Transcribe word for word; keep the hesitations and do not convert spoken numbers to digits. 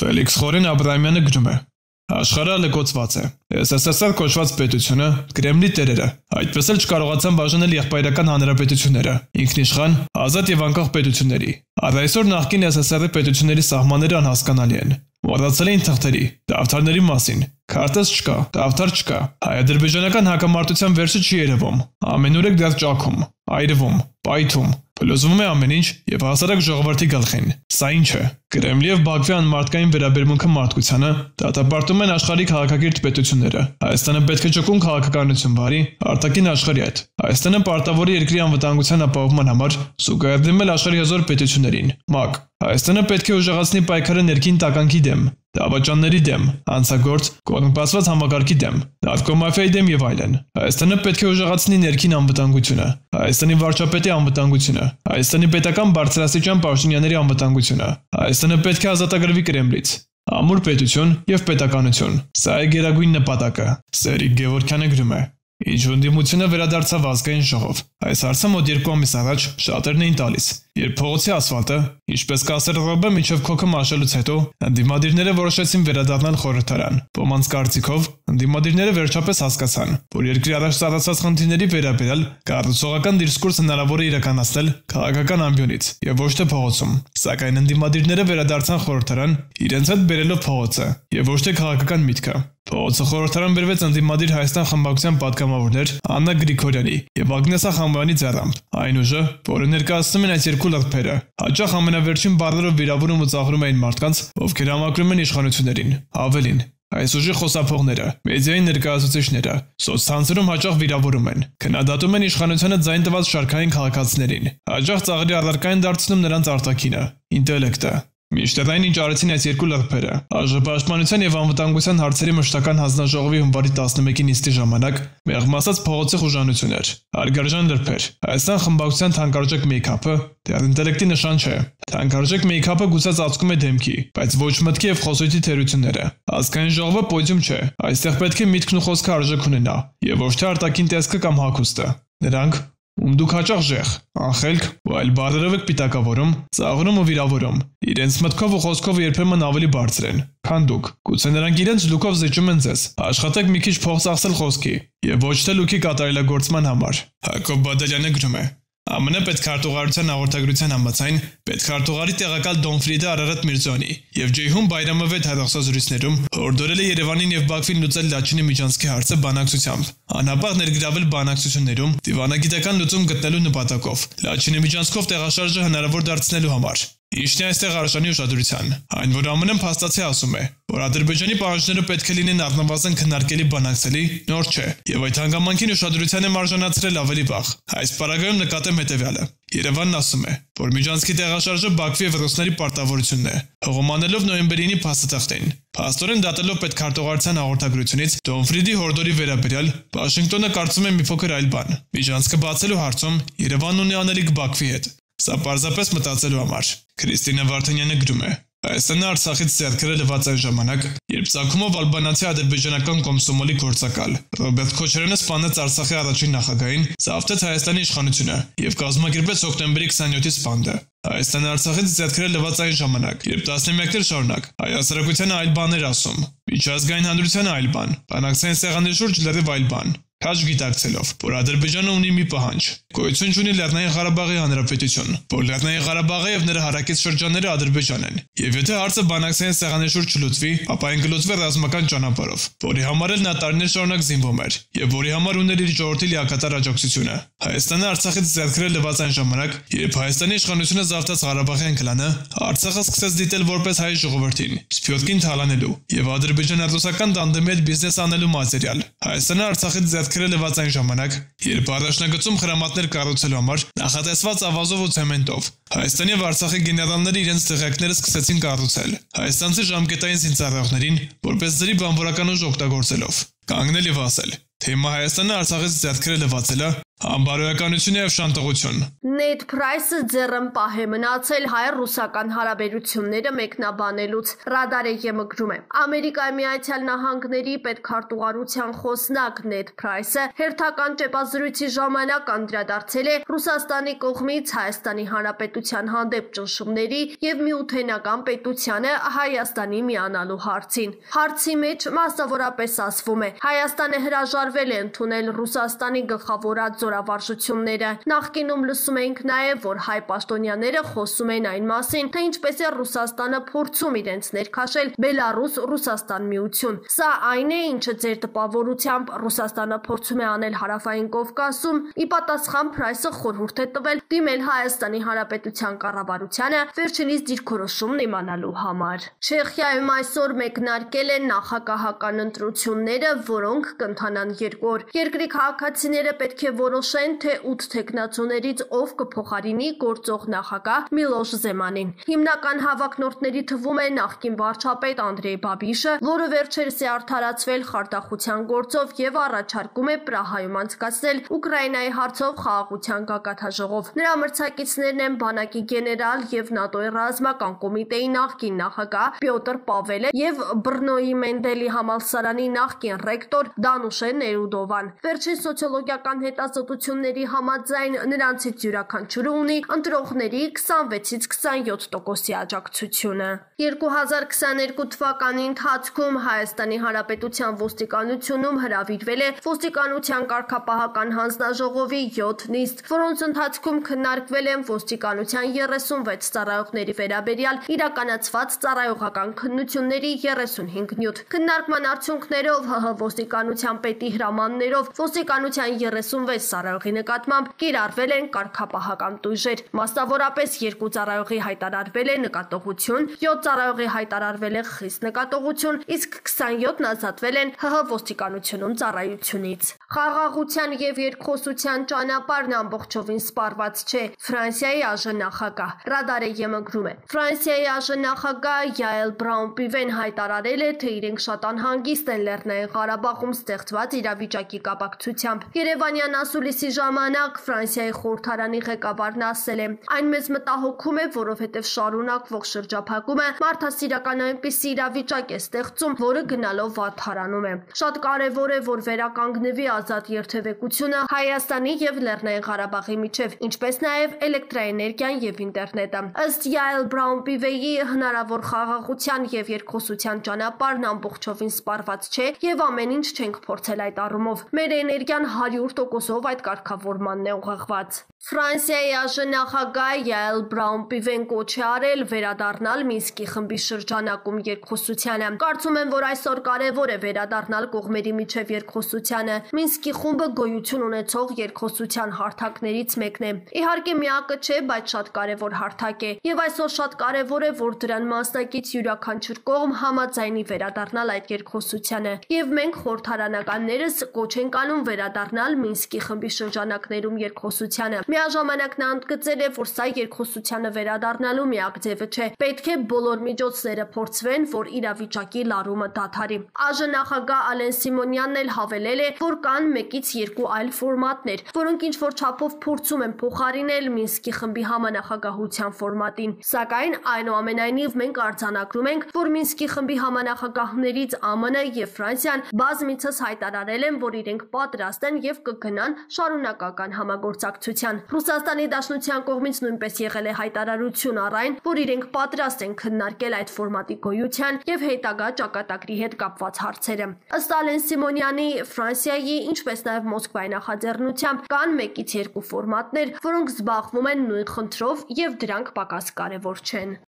Ֆելիքս Խորեն Աբրահամյանը գրում է. Աշխարհը լկոծված է։ Էս Էս Էս Ար կոչված պետությունը, Կրեմլի տերերը, այդպես էլ չկարողացան բաժանել եղբայրական հանրապետությունները, ինքնիշխան, ազատ եւ անկախ պետությունների։ Առ այսօր նախկին Էս Էս Ար-ի պետությունների սահմանները անհասկանալի են։ Մոռացել էին թղթերի, դավթարների մասին։ Քարտեզ չկա, դավթար չկա։ Հայ-ադրբեջանական հակամարտության վերջը չի երևում։ Ամենուրեք դեռ ճաքում, այրվում, պայթում, փլուզվում է ամեն ինչ եւ հասարակ ժողովրդի գլխին։ Սա ինչ է։ Կրեմլի եւ Բաքվի անմարդկային վերաբերմունքը մարդկությանը դատապարտում են աշխարհի քաղաքակիրթ պետությունները։ Հայաստանը պետք է ճկուն քաղաքականություն վարի արտաքին աշխարհի հետ։ Հայաստանը պարտավոր է երկրի անվտանգության ապահովման համար զուգահեռ դիմել աշխարհի հզոր պետություններին։ ՄԱԿ Հայաստանը պետք է ուժեղացնի պայքարը ներքին տականքի դեմ, դավաճանների դեմ, անցագործ, կոռումպացված համակարգի դեմ, նարկոմաֆիայի դեմ եւ այլն։ Հայաստանը պետք է ուժեղացնի ներքին անվտանգությունը, Հայաստանի վարչապետի անվտանգությունը, Հայաստանի պետական բարձրաստիճան պաշտոնյաների անվտանգությունը։ Հայաստանը պետք է ազատագրվի Կրեմլից։ Ամուր պետություն եւ պետականություն։ Սա է գերագույն նպատակը։ Սերիկ Գևորգյանը գրում է. Ինչ ընդդիմությունը վերադարձավ ազգային ժողով։ Այս հարցը մոտ երկու ամիս առաջ շատերն էին տալիս, երբ փողոցի ասֆալտը, ինչպես կասեր Ռոբը միջև քոքը մաշելուց հետո, ընդդիմադիրները որոշեցին վերադառնալ խորհրդարան։ Ոմանց կարծիքով, ընդդիմադիրները վերջապես հասկացան, որ երկրի առաջ ծառացած խնդիրների վերաբերյալ կառուցողական դիսկուրս հնարավոր է իրականացնել քաղաքական ամբիոնից եւ ոչ թե փողոցում։ Սակայն ընդդիմադիրները վերադարձան խորհրդարան, իրենց հետ բերելով փողոցը եւ ոչ թե քաղաքական միտքը։ Փողոցը խորհրդարան բերվեց ընդդիմադիր Հայաստան խմբակցության պատգամավորներ Աննա Գրիգորյանի եւ Ագնեսա Խամոյանի ձեռամբ։ Այն ուժը, որը ներկայացնում են այս երկու լրբերը, հաճախ ամենավերջին բառերով վիրավորում ու ծաղրում էին մարդկանց, ովքեր համակրում են իշխանություններին։ Ավելին, այս ուժի խոսափողները, մեդիայի ներկայացուցիչները, սոցցանցերում հաճախ վիրավորում են, քննադատում են իշխանությանը ձայն տված շարքային քաղաքացիներին, հաճախ ծաղրի առարկա են դարձնում նրանց արտաքինը, ինտելեկտը։ Մինչդեռ այն ինչ արեցին այս երկու լրբերը, Պաշտպանության եւ անվտանգության հարցերի մշտական հանձնաժողովի հունվարի տասնմեկի նիստի ժամանակ մեղմ ասած փողոցի խուժանություն էր։ Հարգարժան լրբեր, Հայաստան խմբակցության թանկարժեք մեյքափը դեռ ինտելեկտի նշան չէ։ Թանկարժեք մեյքափը գուցե ծածկում է դեմքի, բայց ոչ մտքի եւ խոսույթի թերությունները։ Ազգային ժողովը պոդիում չէ, այստեղ պետք է միտքն ու խոսքը արժեք ունենա, եւ ոչ թե արտաքին տեսքը կամ հագուստը։ Նրանք ում դուք հաճախ ժեղ, անխելք ու այլ բառերով եք պիտակավորում, ծաղրում ու վիրավորում, իրենց մտքով ու խոսքով երբեմն ավելի բարձր են, քան դուք։ Գուցե նրանք իրենց լուքով զիջում են ձեզ։ Աշխատեք մի քիչ փող ծախսել խոսքի եւ ոչ թե լուքի կատարելագործման համար։ Հակոբ Բադալյանը գրում է. ԱՄՆ պետքարտուղարության հաղորդագրության համաձայն պետքարտուղարի տեղակալ Դոնֆրիդը Արարատ Միրզոյանի եւ Ջեյհուն Բայրամովեթ հեռախոսազրույցներում հորդորել է Երևանին եւ Բաքվին լուծել Լաչինի միջանցքի հարցը բանակցությամբ, անհապաղ ներգրավել բանակցություններում դիվանագիտական լուծում գտնելու նպատակով, Լաչինի միջանցքով տեղաշարժը հնարավոր դարձնելու համար։ Ինչն է այստեղ արժանի ուշադրության։ Այն, որ ԱՄՆ-ն փաստացի ասում է, որ Ադրբեջանի պահանջները պետք է լինեն առնվազն քննարկելի բանակցելի, նոր չէ, եւ այդ հանգամանքին ուշադրության եմ արժանացրել ավելի վաղ։ Այս պարագայում նկատեմ հետեւյալը. Երևանն ասում է, որ միջանցքի տեղաշարժը Բաքվի եւ ռուսների պարտավորությունն է, հողոմանելով նոյեմբերինի փաստաթղթին։ Փաստորեն դատելով պետքարտուղարության հաղորդագրությունից Դոնֆրիդի հորդորի վերաբերյալ Վաշինգտոնը կարծում է մի փոքր այլ բան։ Միջանցքը բացելու հարցում Երևանն ունի անելիք Բաքվի հետ։ Սա պարզապես մտածելու համար։ Քրիստինա Վարդանյանը գրում է. Հայաստանը Արցախից ձեռքերը լված այն ժամանակ, երբ Ծագումով ալբանացի ադրբեջանական կոմսոմոլի գործակալ Ռոբերտ Քոչարյանը սպանեց Արցախի առաջին նախագահին, զավթեց Հայաստանի իշխանությունը եւ կազմակերպեց հոկտեմբերի քսաներկուի սպանդը։ Հայաստանը Արցախից ձեռքերը լված այն ժամանակ, երբ տասնամյակներ շարունակ հայ հասարակությանը այլ բաներ ասում, միջազգային հանրությանը այլ բան, բանակցային սեղանի շուրջ լրիվ այլ բան։ Քաջ գիտակցելով, որ Ադրբեջանը ունի մի պահանջ, գոյություն ունի Լեռնային Ղարաբաղի Հանրապետություն, որ Լեռնային Ղարաբաղը եւ նրա հարակից շրջանները Ադրբեջան են, եւ եթե հարցը բանակցային սեղանի շուրջ չլուծվի, ապա այն կլուծվի ռազմական ճանապարհով, որի համար էլ նա տարիներ շարունակ զինվում էր, եւ որի համար ուներ իր ժողովրդի լիակատար աջակցությունը։ Հայաստանը Արցախից ձեռքերը լված այն ժամանակ, երբ Հայաստանի իշխանությունը զավթաց Ղարաբաղյան կլանը, Արցախը սկսեց դիտել որպես հայ ժողովրդին, սփյոտքին թալանելու եւ ադրբեջանա-ռուսական տանդեմի հետ բիզնես անելու մատերիալ։ Հայաստանը Արցախից ձեռքերը լված այն ժամանակ, երբ առաջնագծում խրամատներ կառուցելու համար նախատեսված ավազով ու ցեմենտով Հայաստանի եւ Արցախի գեներալները իրենց տեղեկները սկսեցին կառուցել, հայաստանցի ժամկետային զինծառայողներին որպես ձրի բանվորական ուժ օգտագործելով, կանգնել եւ ասել, թե հիմա Հայաստանը Արցախից ձեռքերը լվացել է, Անբարոյականություն եւ շանտողություն։ Նեյթ Փրայսը ձեռնպահ է մնացել հայ-ռուսական հարաբերությունները մեկնաբանելուց։ Ռադարը ԵՄ-գրում է։ Ամերիկայի Միացյալ Նահանգների պետքարտուղարության խոսնակ Նեյթ Փրայսը հերթական ճեպազրույցի ժամանակ անդրադարձել է Ռուսաստանի կողմից Հայաստանի Հանրապետության հանդեպ ճնշումների եւ միութենական պետությանը Հայաստանի միանալու հարցին։ Հարցի մեջ մասնավորապես ասվում է. Հայաստանը հրաժարվել է ընդունել Ռուսաստանի գլխավորած զորավարժությունները։ Նախկինում լսում էինք նաև, որ հայ պաշտոնյաները խոսում են այն մասին, թե ինչպես է Ռուսաստանը փորձում իրենց ներքաշել Բելարուս-Ռուսաստան միություն։ Սա այն է, ինչը ձեր տպավորությամբ Ռուսաստանը փորձում է անել Հարավային Կովկասում։ Ի պատասխան Փրայսը խորհուրդ է տվել դիմել Հայաստանի Հանրապետության կառավարությանը վերջինիս դիրքորոշումն իմանալու համար։ Չեխիայում այսօր մեկնարկել են նախագահական ընտրությունները, որոնք կընթանան երկու օր։ Երկրի քաղաքացիները պետք է որոշեն, թե ութ թեկնածուներից ով կփոխարինի գործող նախագահ Միլոշ Զեմանին։ Հիմնական հավակնորդների թվում է նախկին վարչապետ Անդրեյ Բաբիշը, որը վերջերս է արդարացվել խարդախության գործով եւ առաջարկում է Պրահայում անցկացնել Ուկրաինայի հարցով խաղաղության գագաթաժողով։ Նրա մրցակիցներն են բանակի գեներալ եւ ՆԱՏՕ-ի ռազմական կոմիտեի նախկին նախագահ Պյոտր Պավելը եւ Բռնոյի Մենդելի համալսարանի նախկին ռեկտոր Դանուշե Ներուդովան։ Վերջին սոցիոլոգիական հետազոտությունների համաձայն նրանցից յուրաքանչյուրը ունի ընտրողների քսանվեցից քսանյոթ տոկոսի աջակցությունը։ երկու հազար քսաներկու թվականի ընթացքում Հայաստանի Հանրապետության ոստիկանությունում հրավիրվել է ոստիկանության կարգապահական հանձնաժողովի յոթ նիստ, որոնց ընթացքում քննարկվել են ոստիկանության երեսունվեց ծառայողների վերաբերյալ իրականացված ծառայողական քննությունների երեսունհինգ նյութ։ Քննարկման արդյունքներով ՀՀ ոստիկանության պետի հրամաններով ոստիկանության երեսունվեց ծառայողի նկատմամբ կիրառվել են կարգապահական տույժեր։ Մասնավորապես երկու ծառայողի հայտարարվել է նկատողություն, յոթ ծառայողի հայտարարվել է խիստ նկատողություն, իսկ քսանյոթն ազատվել են ՀՀ ոստիկանությունում ծառայությունից։ Խաղաղության եւ երկխոսության ճանապարհն ամբողջովին սպառված չէ։ Ֆրանսիայի ԱԺ-նախագահ Ռադարը ԵՄ-գրում է։ Ֆրանսիայի ԱԺ-նախագահ Յայել Բրաուն-Պիվեն հայտարարել է, թե իրենք շատ անհանգիստ են Լեռնային Ղարաբաղում ստեղծված իրավիճակի կապակցությամբ։ Երևանյան ասուլիսի ժամանակ Ֆրանսիայի խորհրդարանի ղեկավարն ասել է. Այն մեզ մտահոգում է, որովհետև շարունակվող շրջափակումը մարդասիրական այնպիսի իրավիճակ է ստեղծում, որը գնալով վատթարանում է։ Շատ կարևոր է, որ վերականգնվի ազատ երթևեկությունը Հայաստանի եւ Լեռնային Ղարաբաղի միջև, ինչպես նաեւ էլեկտրաէներգիան եւ ինտերնետը։ Ըստ Յայել Բրաուն-Պիվեի հնարավոր խաղաղության եւ երկխոսության ճանապարհն ամբողջովին սպառված չէ եւ ամեն ինչ չենք փորձել այդ առումով։ Մեր էներգիան հարյուր տոկոսով այդ կարգավորմանն է ուղղված։ Ֆրանսիայի ԱԺ-նախագահ Յայել Բրաուն-Պիվեն կոչ է արել վերադառնալ Մինսկի խմբի շրջանակում երկխոսությանը։ Կարծում եմ, որ այսօր կարևոր է վերադառնալ կողմերի միջև երկխոսությանը։ Մինսկի խումբը գոյություն ունեցող երկխոսության հարթակներից մեկն է։ Իհարկե միակը չէ, բայց շատ կարևոր հարթակ է։ Եվ այսօր շատ կարևոր է, որ դրան մասնակից յուրաքանչյուր կողմ համաձայնի վերադառնալ այդ երկխոսությանը։ Եվ մենք խորհրդարանականներս կոչ ենք անում վերադառնալ Մինսկի խմբի շրջանակներում երկխոսությանը։ Միաժամանակ նա ընդգծել է, որ սա երկխոսությանը վերադառնալու միակ ձևը չէ։ Պետք է բոլոր միջոցները փորձվեն, որ իրավիճակի լարումը դադարի։ ԱԺ-նախագահ Ալեն Սիմոնյանն էլ հավելել է, որ կան մեկից երկու այլ ֆորմատներ, որոնք ինչ որ չափով փորձում են փոխարինել Մինսկի խմբի համանախագահության ֆորմատին։ Սակայն այնուամենայնիվ մենք արձանագրում ենք, որ Մինսկի խմբի համանախագահներից ԱՄՆ-ը եւ Ֆրանսիան բազմիցս հայտարարել են, որ իրենք պատրաստ են եւ կգնան շարունակական համագործակցության։ Ռուսաստանի Դաշնության կողմից նույնպես եղել է հայտարարություն առ այն, որ իրենք պատրաստ են քննարկել այդ ֆորմատի գոյության եւ հետագա ճակատագրի հետ կապված հարցերը։ Ըստ Ալեն Սիմոնյանի, Ֆրանսիայի, ինչպես նաեւ Մոսկվայի նախաձեռնությամբ կան մեկից երկու ֆորմատներ, որոնք զբաղվում են նույն խնդրով եւ դրանք պակաս կարեւոր չեն։